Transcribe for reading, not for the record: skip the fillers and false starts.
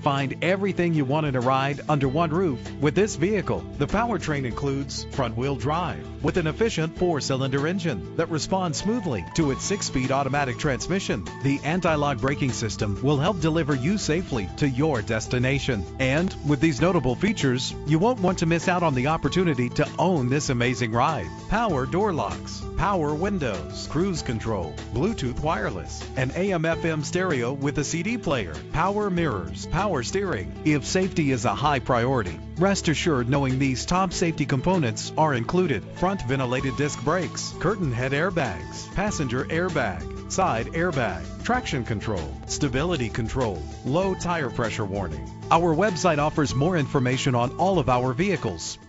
Find everything you want in a ride under one roof with this vehicle. The powertrain includes front-wheel drive with an efficient 4-cylinder engine that responds smoothly to its 6-speed automatic transmission. The anti-lock braking system will help deliver you safely to your destination. And with these notable features, you won't want to miss out on the opportunity to own this amazing ride. Power door locks, power windows, cruise control, Bluetooth wireless, an AM/FM stereo with a CD player, power mirrors, power steering. If safety is a high priority, rest assured knowing these top safety components are included: front ventilated disc brakes, curtain head airbags, passenger airbag, side airbag, traction control, stability control, low tire pressure warning. Our website offers more information on all of our vehicles.